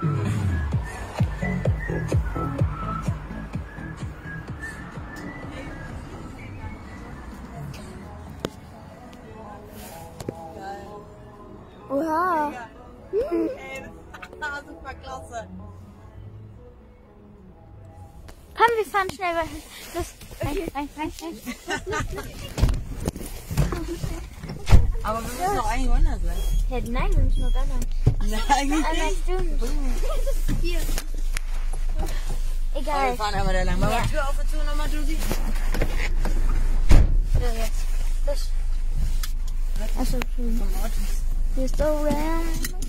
Oha. Ey, das war super klasse. Komm, wir fahren schnell weiter. Los. Rein. Aber wir müssen doch eigentlich woanders sein. Ja, nein, wir müssen noch da lang. Nein, eigentlich nicht. Stimmt. Hier. Aber Egal. wir fahren einmal da lang. Machen wir Tür auf und zu nochmal, Josie? So, jetzt. Los. Achso, schön. Vom Ort. Hier ist so random.